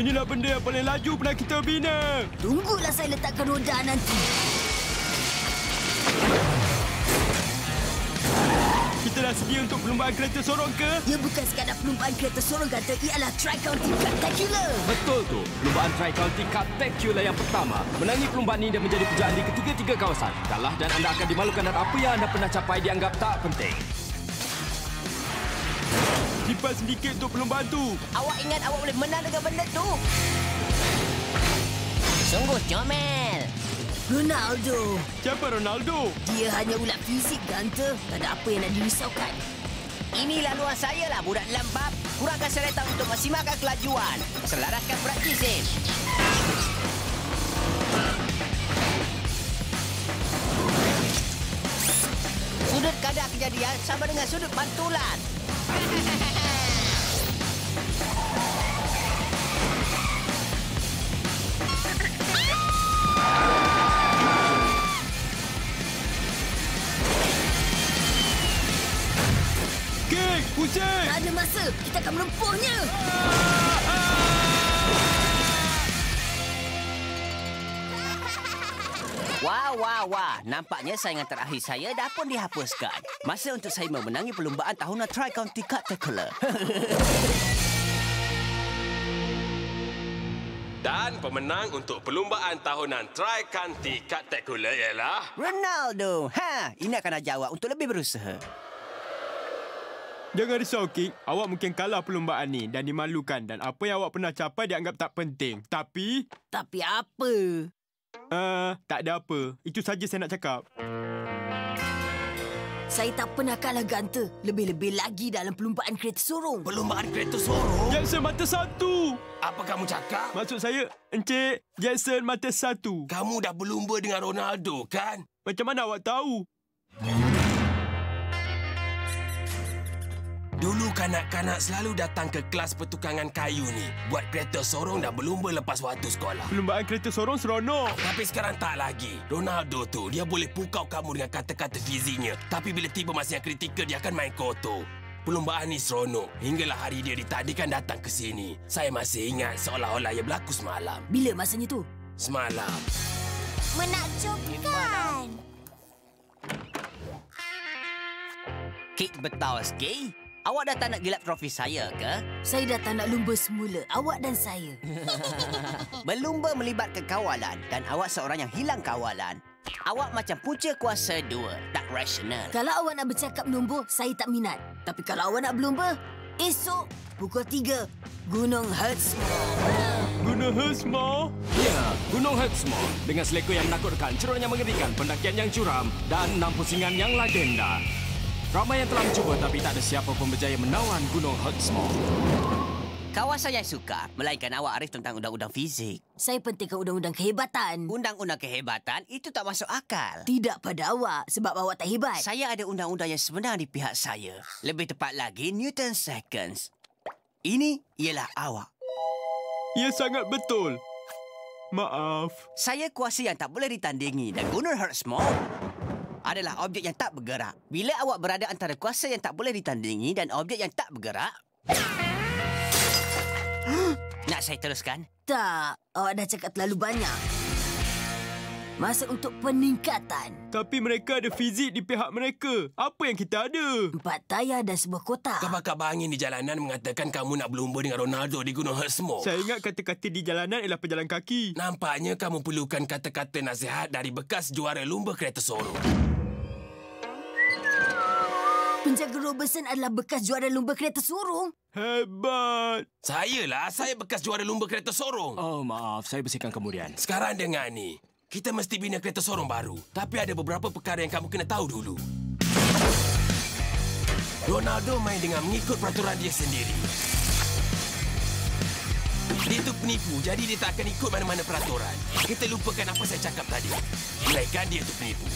Inilah benda yang paling laju pernah kita bina. Tunggulah saya letakkan roda nanti. Kita dah sedia untuk perlumbaan kereta sorong ke? Ia bukan sekadar perlumbaan kereta sorong kata, ialah Tri-County Spectacular. Betul tu. Perlumbaan Tri-County Spectacular yang pertama. Menangi perlumbaan ini dan menjadi pujaan di ketiga-tiga kawasan. Kalah dan anda akan dimalukan dan apa yang anda pernah capai dianggap tak penting. Simpan sedikit untuk perlumbaan tu. Awak ingat awak boleh menang dengan benda tu? Sungguh comel. Ronaldo. Siapa Ronaldo? Dia hanya ulat fizik, Gunter. Tak ada apa yang nak dirisaukan. Ini laluan saya lah, budak lembab. Kurangkan seretan untuk maksimalkan kelajuan. Selaraskan berat jizim. Sudut kadar kejadian sama dengan sudut pantulan. Kek, pusing! Tak ada masa. Kita akan merempuhnya. Wah. Nampaknya saingan terakhir saya dah pun dihapuskan. Masa untuk saya memenangi perlumbaan tahunan Tri-County Spectacular. Dan pemenang untuk perlumbaan tahunan Tri-County Spectacular ialah... Ronaldo. Ini akan jawab untuk lebih berusaha. Jangan risau, Kek. Awak mungkin kalah perlumbaan ni dan dimalukan. Dan apa yang awak pernah capai dianggap tak penting. Tapi apa? Tak ada apa. Itu saja saya nak cakap. Saya tak pernah kalah, Gunter. Lebih-lebih lagi dalam perlumbaan kereta sorong. Perlumbaan kereta sorong? Jackson mata satu. Apa kamu cakap? Maksud saya, Encik, Jackson mata satu. Kamu dah berlumba dengan Ronaldo, kan? Macam mana awak tahu? Dulu kanak-kanak selalu datang ke kelas pertukangan kayu ni. Buat kereta sorong dan berlumba lepas waktu sekolah. Perlumbaan kereta sorong seronok. Tapi sekarang tak lagi. Ronaldo tu, dia boleh pukau kamu dengan kata-kata fiziknya. Tapi bila tiba masa yang kritikal, dia akan main kotor. Perlumbaan ni seronok. Hinggalah hari dia ditakdirkan datang ke sini. Saya masih ingat seolah-olah ia berlaku semalam. Bila masanya tu? Semalam. Menakjubkan. Kek betul sikit. Awak dah tak nak gilap trofi saya ke? Saya dah tak nak lumba semula. Awak dan saya. Berlumba melibatkan kawalan dan awak seorang yang hilang kawalan. Awak macam punca kuasa dua, tak rasional. Kalau awak nak bercakap nombor, saya tak minat. Tapi kalau awak nak berlumba, esok pukul 3, Gunung Hertzmore. Gunung Hertzmore? Ya, Gunung Hertzmore. Dengan seleko yang menakutkan, cerun yang mengerikan, pendakian yang curam dan 6 pusingan yang legenda. Ramai yang telah mencuba tapi tak ada siapa pun berjaya menawan Gunung Hertzmore. Kawasan yang suka, melainkan awak arif tentang undang-undang fizik. Saya pentingkan undang-undang kehebatan. Undang-undang kehebatan itu tak masuk akal. Tidak pada awak sebab awak tak hebat. Saya ada undang-undang yang sebenar di pihak saya. Lebih tepat lagi, Newton Seconds. Ini ialah awak. Ya, sangat betul. Maaf. Saya kuasa yang tak boleh ditandingi dan Gunung Hertzmore adalah objek yang tak bergerak. Bila awak berada antara kuasa yang tak boleh ditandingi dan objek yang tak bergerak... Nak saya teruskan? Tak, awak dah cakap terlalu banyak. Masa untuk peningkatan. Tapi mereka ada fizik di pihak mereka. Apa yang kita ada? 4 tayar dan sebuah kotak. Kabar-kabar angin di jalanan mengatakan kamu nak berlumba dengan Ronaldo di Gunung Hertzmore. Saya ingat kata-kata di jalanan ialah pejalan kaki. Nampaknya kamu perlukan kata-kata nasihat dari bekas juara lumba kereta sorong. Penjaga Robertson adalah bekas juara lumba kereta sorong. Hebat. Saya bekas juara lumba kereta sorong. Oh, maaf. Saya bersihkan kemudian. Sekarang dengar ni. Kita mesti bina kereta sorong baru. Tapi ada beberapa perkara yang kamu kena tahu dulu. Ronaldo main dengan mengikut peraturan dia sendiri. Dia tu penipu, jadi dia tak akan ikut mana-mana peraturan. Kita lupakan apa saya cakap tadi. Melainkan dia tu penipu.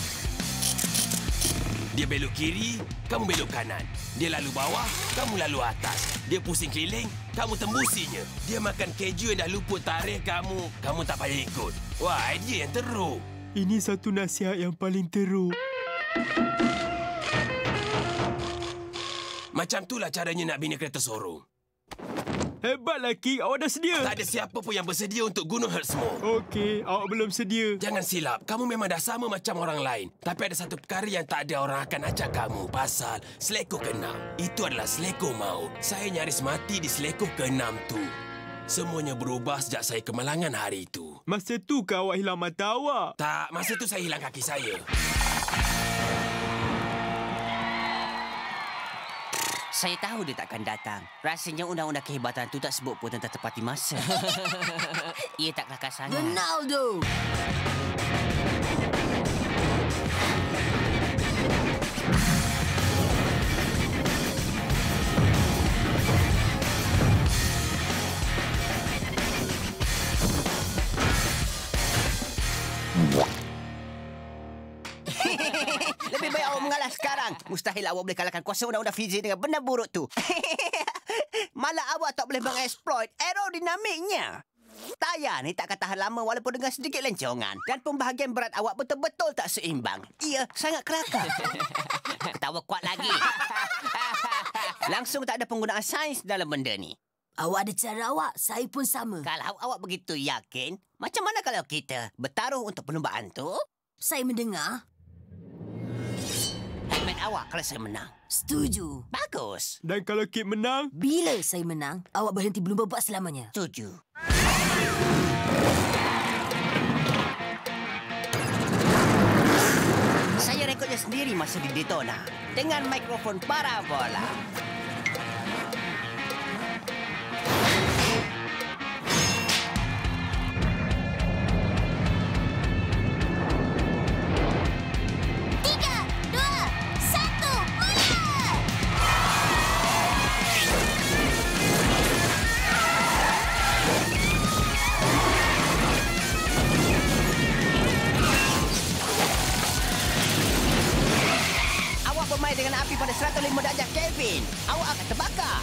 Dia belok kiri, kamu belok kanan. Dia lalu bawah, kamu lalu atas. Dia pusing keliling, kamu tembusinya. Dia makan keju yang dah luput tarikh kamu. Kamu tak payah ikut. Wah, idea yang teruk. Ini satu nasihat yang paling teruk. Macam itulah caranya nak bina kereta sorong. Hebatlah, King. Awak dah sedia? Tak ada siapa pun yang bersedia untuk Gunung Hertzmore. Okey, awak belum sedia. Jangan silap, kamu memang dah sama macam orang lain. Tapi ada satu perkara yang tak ada orang akan ajak kamu. Pasal seleko ke-6. Itu adalah seleko maut. Saya nyaris mati di seleko ke-6 tu. Semuanya berubah sejak saya kemalangan hari itu. Masa tu ke awak hilang mata awak? Tak, masa tu saya hilang kaki saya. Saya tahu dia takkan datang. Rasanya undang-undang kehebatan tu tak sebut pun tentang tepati masa. Ia tak kelakar sangat. Ronaldo! Lebih baik awak mengalah sekarang. Mustahil awak boleh kalahkan kuasa undang-undang fizik dengan benda buruk tu. Malah awak tak boleh mengeksploit aerodinamiknya. Tayar ni takkan tahan lama walaupun dengan sedikit lencongan. Dan pembahagian berat awak betul-betul tak seimbang. Ia sangat kelakar. Ketawa kuat lagi. Langsung tak ada penggunaan sains dalam benda ni. Awak ada cara awak, saya pun sama. Kalau awak begitu yakin, macam mana kalau kita bertaruh untuk perlumbaan tu? Saya mendengar. Helmet awak kalau saya menang. Setuju. Bagus. Dan kalau Kit menang? Bila saya menang, awak berhenti belum berbuat selamanya. Setuju. Saya rekodnya sendiri masa di Daytona dengan mikrofon parabola. Dengan api pada 105 darjah Kelvin, awak akan terbakar.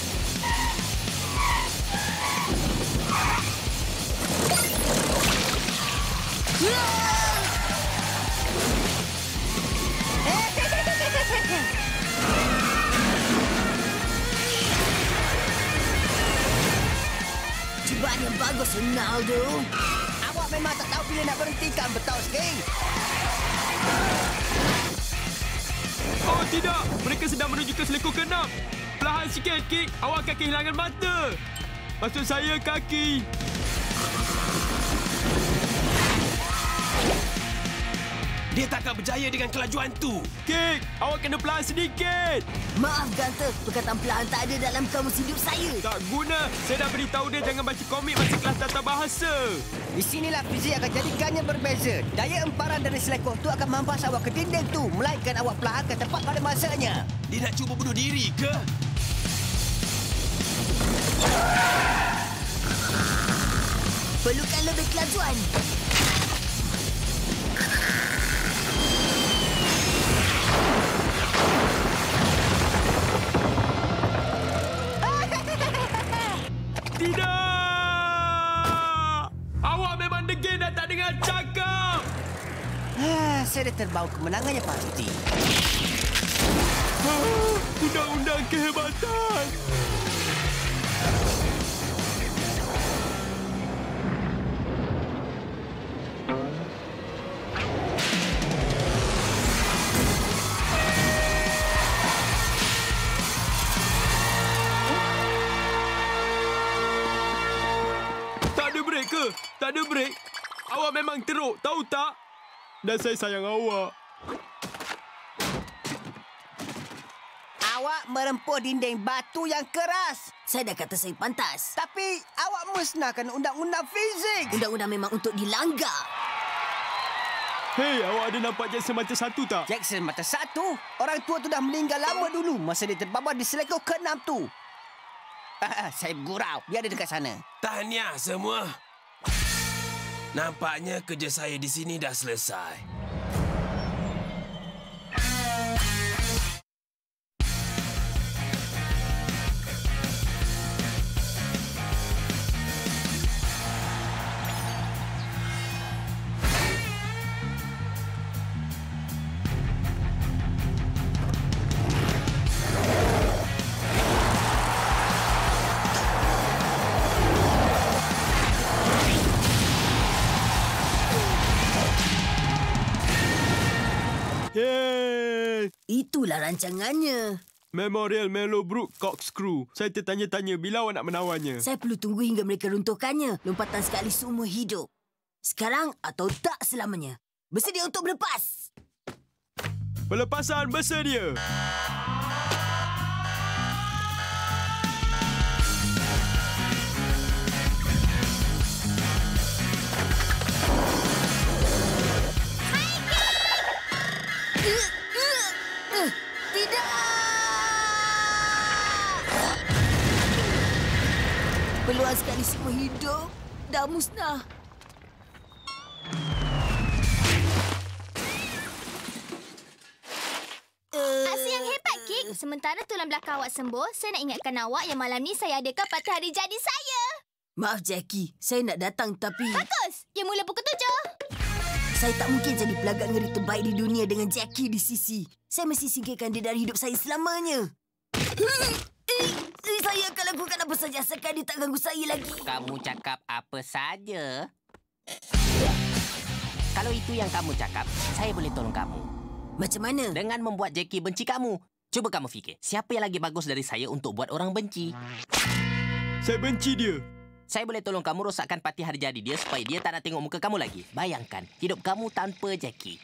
Cubaan yang bagus, Ronaldo. Awak memang tak tahu bila nak berhentikan, betul, Sting? Oh tidak, mereka sedang menuju ke seleko ke-6. Perlahan sikit, Kik. Awak akan kehilangan mata. Maksud saya kaki. Dia takkan berjaya dengan kelajuan tu. Kik, awak kena perlahan sedikit. Maaf, Gunter. Perkataan perlahan tak ada dalam kamus hidup saya. Tak guna. Saya dah beritahu dia jangan baca komik masa kelas tata bahasa. Di sinilah fizik akan jadikannya berbeza. Daya emparan dari selekoh tu akan mampas awak ke dinding tu, melainkan awak perlahan ke tempat pada masanya. Dia nak cuba bunuh diri ke? Perlukan lebih kelajuan. Tidak! Awak memang degil dan tak dengar cakap. Saya dah terbawa kemenangannya pasti. Undang-undang kehebatan. Tak ada brek ke? Tak ada brek. Awak memang teruk, tahu tak? Dan saya sayang awak. Awak merempuh dinding batu yang keras. Saya dah kata saya pantas. Tapi awak musnahkan undang-undang fizik. Undang-undang memang untuk dilanggar. Hei, awak ada nampak Jackson mata satu tak? Jackson mata satu? Orang tua tu dah meninggal lama dulu masa dia terbabar di selekoh ke-6 tu. Saya bergurau. Dia ada dekat sana. Tahniah semua. Nampaknya kerja saya di sini dah selesai. Yeay! Itulah rancangannya. Memorial Mellowbrook Corkscrew. Saya tertanya-tanya bila awak nak menawannya. Saya perlu tunggu hingga mereka runtuhkannya. Lompatan sekali seumur hidup. Sekarang atau tak selamanya. Bersedia untuk berlepas. Pelepasan bersedia. Tidak! Peluang sekali seumur hidup dah musnah. Aksi yang hebat, Kik. Sementara tulang belakang awak sembuh, saya nak ingatkan awak yang malam ni saya adakan parti hari jadi saya. Maaf, Jackie. Saya nak datang tapi... Bagus. Yang mula pukul 7. Saya tak mungkin jadi pelagak ngeri terbaik di dunia dengan Jackie di sisi. Saya mesti singkirkan dia dari hidup saya selamanya. Saya akan lakukan apa saja asalkan dia tak ganggu saya lagi. Kamu cakap apa saja? Kalau itu yang kamu cakap, saya boleh tolong kamu. Macam mana? Dengan membuat Jackie benci kamu. Cuba kamu fikir, siapa yang lagi bagus dari saya untuk buat orang benci? Saya benci dia. Saya boleh tolong kamu rosakkan parti hari jadi dia supaya dia tak nak tengok muka kamu lagi. Bayangkan, hidup kamu tanpa Jackie.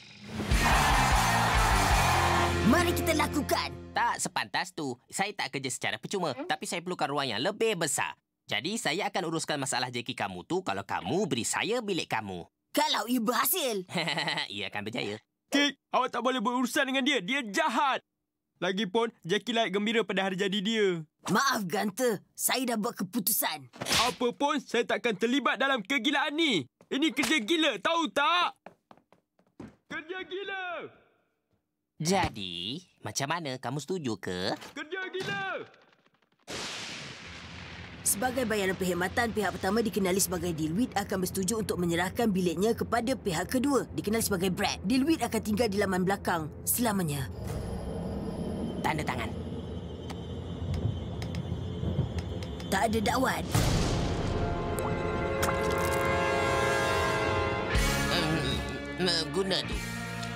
Mari kita lakukan. Tak sepantas tu. Saya tak kerja secara percuma. Tapi saya perlukan ruang yang lebih besar. Jadi, saya akan uruskan masalah Jackie kamu tu kalau kamu beri saya bilik kamu. Kalau ia berhasil. Ia akan berjaya. Kik, awak tak boleh berurusan dengan dia. Dia jahat. Lagipun, Jackie layak gembira pada hari jadi dia. Maaf, Gunter. Saya dah buat keputusan. Apa pun, saya takkan terlibat dalam kegilaan ni. Ini kerja gila, tahu tak? Kerja gila! Jadi, macam mana? Kamu setuju ke? Kerja gila! Sebagai bayaran perkhidmatan, pihak pertama dikenali sebagai Dilwit akan bersetuju untuk menyerahkan biliknya kepada pihak kedua, dikenali sebagai Brad. Dilwit akan tinggal di laman belakang selamanya. Tanda tangan. Tak ada dakwat. Guna tu.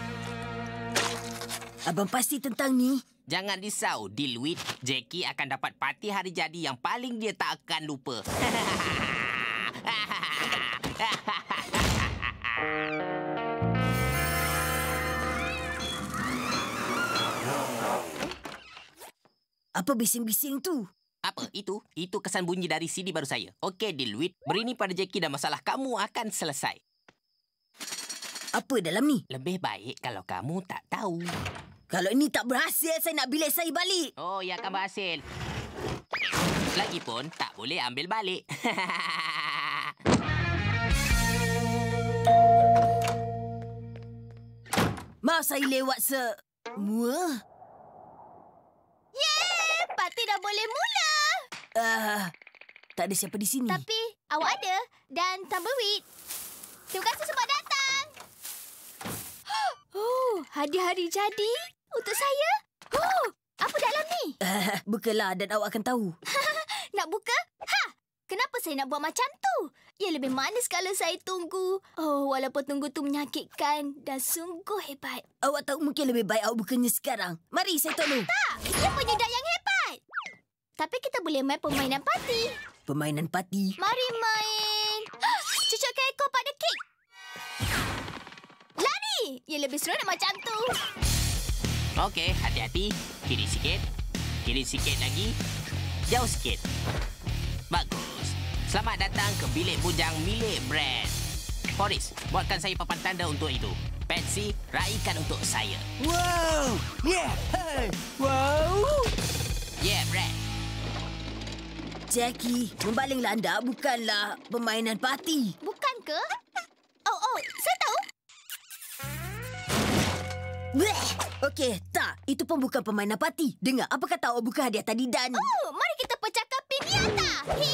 Abang pasti tentang ni? Jangan risau, Dilwit. Jackie akan dapat parti hari jadi yang paling dia tak akan lupa. Apa bising-bising tu? Apa? Itu kesan bunyi dari CD baru saya. Okey, Dilwit. Beri ni pada Jackie dan masalah kamu akan selesai. Apa dalam ni? Lebih baik kalau kamu tak tahu. Kalau ini tak berhasil, saya nak bilik saya balik. Oh, ia akan berhasil. Lagipun, tak boleh ambil balik. Maaf saya lewat semua. Yeay! Parti dah boleh mula. Tak ada siapa di sini. Tapi awak ada dan tumbleweed. Terima kasih sebab datang. Oh, hadiah hari jadi untuk saya. Oh, apa dalam ni? Bukalah dan awak akan tahu. Nak buka? Kenapa saya nak buat macam tu? Ia lebih manis kalau saya tunggu. Oh, walaupun tunggu tu menyakitkan dan sungguh hebat. Awak tahu mungkin lebih baik awak bukanya sekarang. Mari saya tolong. Tak, ia penyedap yang hebat. Tapi kita boleh main permainan parti. Permainan parti. Mari main. Cucukkan ekor pada kek. Lari! Ia lebih seronok macam tu. Okey, hati-hati. Kiri sikit. Kiri sikit lagi. Jauh sikit. Bagus. Selamat datang ke bilik bujang milik Brad. Forrest, buatkan saya papan tanda untuk itu. Patsy, raikan untuk saya. Wow! Yeah! Hey! Wow! Yeah, Brad. Jackie, membalinglah anda bukanlah permainan parti. Bukan ke? Oh, saya tahu. Bleh! Okey, tak. Itu pun bukan permainan parti. Dengar, apa kata awak buka hadiah tadi dan... Oh, mari kita pecahkan piñata.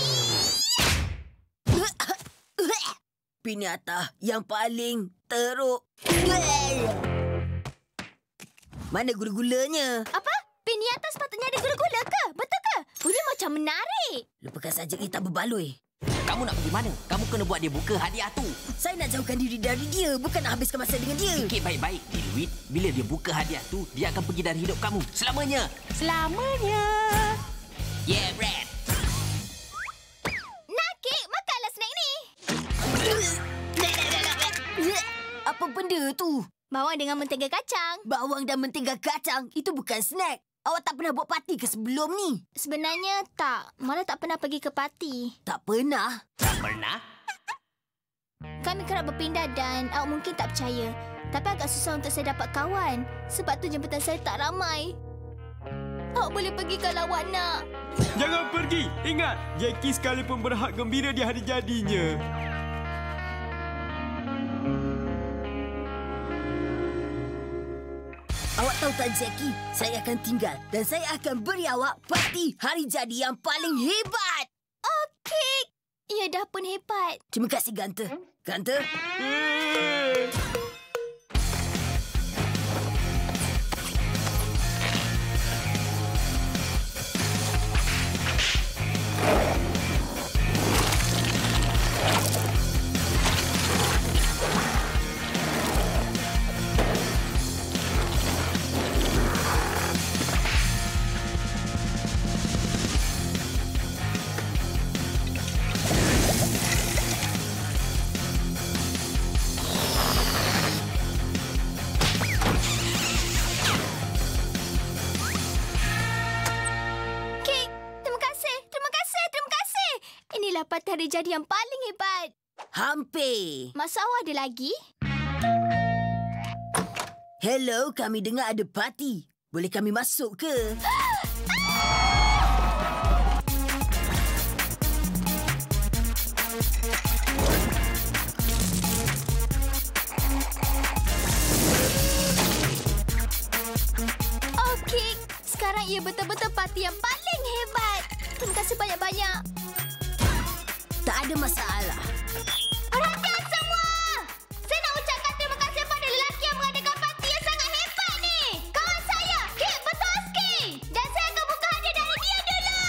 Piñata yang paling teruk. Mana gula-gulanya? Apa? Piñata sepatutnya ada gula-gula ke? Betul ke? Bunyi macam menarik. Lupakan saja kita berbaloi. Kamu nak pergi mana? Kamu kena buat dia buka hadiah tu. Saya nak jauhkan diri dari dia, bukan nak habiskan masa dengan dia. Fikir baik-baik, Dilwit. Bila dia buka hadiah tu, dia akan pergi dari hidup kamu. Selamanya. Selamanya. Yeah, Brad. Nak, Kek, makanlah snack ni. Apa benda tu? Bawang dengan mentega kacang. Bawang dan mentega kacang, itu bukan snack. Awak tak pernah buat parti ke sebelum ni? Sebenarnya tak. Malah tak pernah pergi ke parti. Tak pernah. Tak pernah? Kami kerap berpindah dan awak mungkin tak percaya. Tapi agak susah untuk saya dapat kawan. Sebab tu jemputan saya tak ramai. Awak boleh pergi kalau awak nak. Jangan pergi. Ingat, Jackie sekalipun berhak gembira di hari jadinya. Awak tahu tak, Jackie? Saya akan tinggal dan saya akan beri awak parti hari jadi yang paling hebat. Okey. Ia dah pun hebat. Terima kasih, Gunter. Gunter? Dapat hari jadi yang paling hebat. Hampir. Masa awak ada lagi? Hello, kami dengar ada parti. Boleh kami masuk ke? Okey, sekarang ia betul-betul parti yang paling hebat. Terima kasih banyak-banyak. Tak ada masalah. Perhatian semua! Saya nak ucapkan terima kasih pada lelaki yang mengadakan parti yang sangat hebat ni. Kawan saya, Kek Betoski. Dan saya akan buka hadiah dari dia dulu.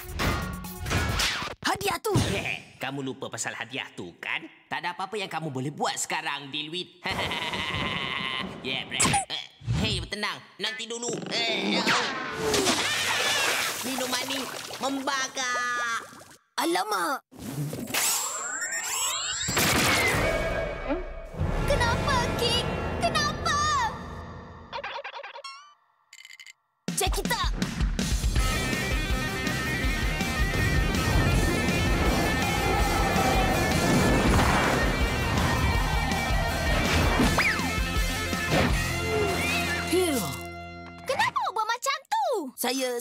Hadiah tu? Kamu lupa pasal hadiah tu, kan? Tak ada apa-apa yang kamu boleh buat sekarang, Dilwit. Yeah, Brad. Hei, bertenang. Nanti dulu. Minuman ni membakar. Alamak. Kenapa, Kek? Kenapa? Cek kita. Kenapa awak buat macam tu? Saya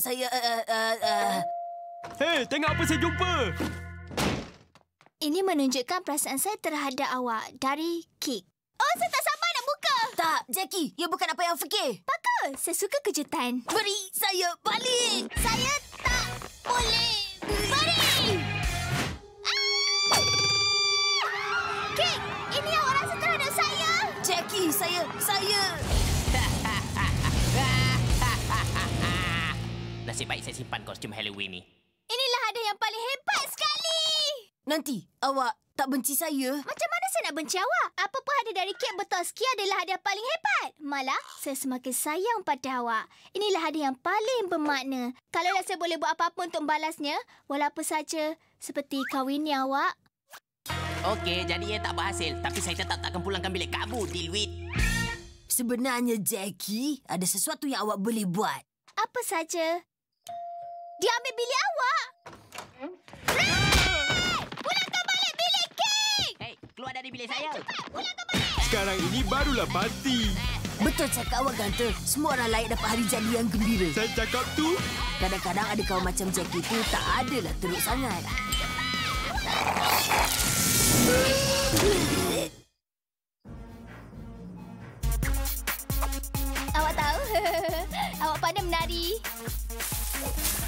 Hei, tengok apa saya jumpa. Ini menunjukkan perasaan saya terhadap awak dari Kek. Oh, saya tak sabar nak buka. Tak, Jackie. Ia bukan apa yang fikir. Pakar, saya suka kejutan. Beri saya balik. Saya tak boleh beri. Kek, ini yang awak rasa terhadap saya. Jackie, saya... Nasib baik saya simpan kostum Halloween ni. Inilah hadiah yang paling hebat sekali. Nanti, awak tak benci saya? Macam mana saya nak benci awak? Apa-apa hadiah dari Kek Betoski adalah hadiah paling hebat. Malah, saya semakin sayang pada awak. Inilah hadiah yang paling bermakna. Kalau saya boleh buat apa-apa untuk membalasnya, walau apa saja, seperti kahwinnya awak. Okey, jadi ia tak berhasil. Tapi saya tetap takkan pulangkan bilik kamu, Dilwit. Sebenarnya, Jackie, ada sesuatu yang awak boleh buat. Apa saja? Dia ambil bilik awak. Pulangkan balik bilik Kek! Hei, keluar dari bilik saya. Cepat, pulangkan balik. Sekarang ini barulah parti. Betul cakap awak, Gunter. Semua orang layak dapat hari jadi yang gembira. Saya cakap tu. Kadang-kadang ada kawan macam Jackie tu tak adalah teruk sangat. Awak tahu? Awak pandai menari.